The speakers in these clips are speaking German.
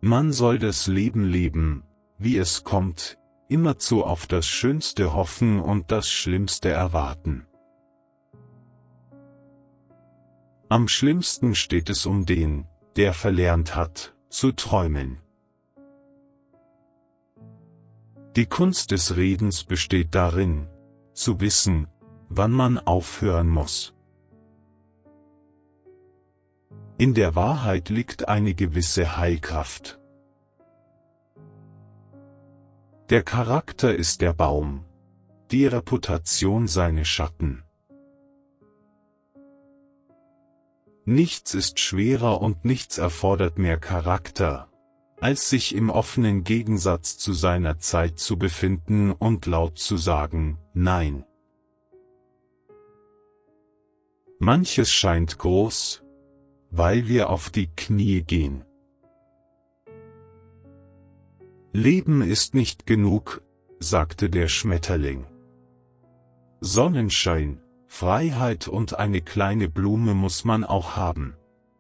Man soll das Leben leben, wie es kommt, immerzu auf das Schönste hoffen und das Schlimmste erwarten. Am schlimmsten steht es um den, der verlernt hat, zu träumen. Die Kunst des Redens besteht darin, zu wissen, wann man aufhören muss. In der Wahrheit liegt eine gewisse Heilkraft. Der Charakter ist der Baum, die Reputation seine Schatten. Nichts ist schwerer und nichts erfordert mehr Charakter, als sich im offenen Gegensatz zu seiner Zeit zu befinden und laut zu sagen, nein. Manches scheint groß, weil wir auf die Knie gehen. Leben ist nicht genug, sagte der Schmetterling. Sonnenschein, Freiheit und eine kleine Blume muss man auch haben.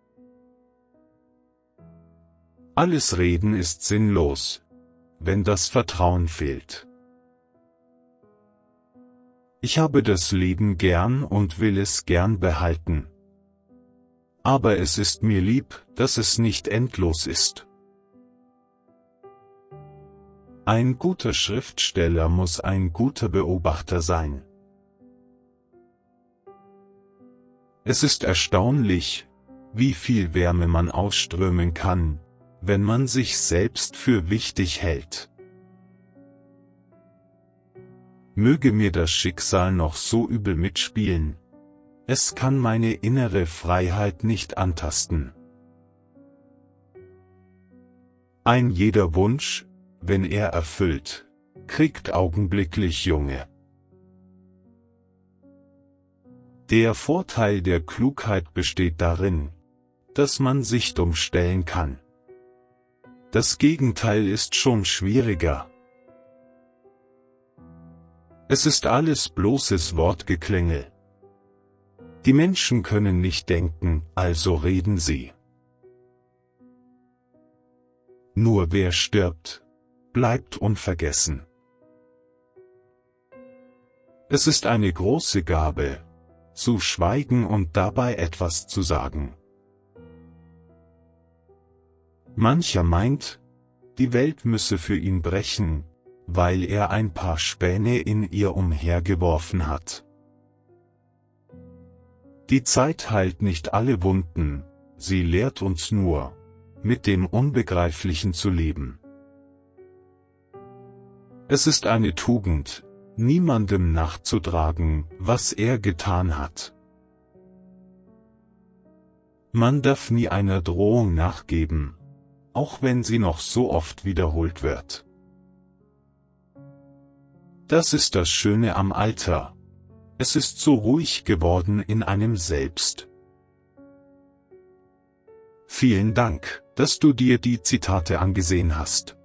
Alles Reden ist sinnlos, wenn das Vertrauen fehlt. Ich habe das Leben gern und will es gern behalten. Aber es ist mir lieb, dass es nicht endlos ist. Ein guter Schriftsteller muss ein guter Beobachter sein. Es ist erstaunlich, wie viel Wärme man ausströmen kann, wenn man sich selbst für wichtig hält. Möge mir das Schicksal noch so übel mitspielen, es kann meine innere Freiheit nicht antasten. Ein jeder Wunsch, wenn er erfüllt, kriegt augenblicklich Junge. Der Vorteil der Klugheit besteht darin, dass man sich dumm stellen kann. Das Gegenteil ist schon schwieriger. Es ist alles bloßes Wortgeklingel. Die Menschen können nicht denken, also reden sie. Nur wer stirbt, bleibt unvergessen. Es ist eine große Gabe, zu schweigen und dabei etwas zu sagen. Mancher meint, die Welt müsse für ihn brechen, weil er ein paar Späne in ihr umhergeworfen hat. Die Zeit heilt nicht alle Wunden, sie lehrt uns nur, mit dem Unbegreiflichen zu leben. Es ist eine Tugend, niemandem nachzutragen, was er getan hat. Man darf nie einer Drohung nachgeben, auch wenn sie noch so oft wiederholt wird. Das ist das Schöne am Alter. Es ist so ruhig geworden in einem selbst. Vielen Dank, dass du dir die Zitate angesehen hast.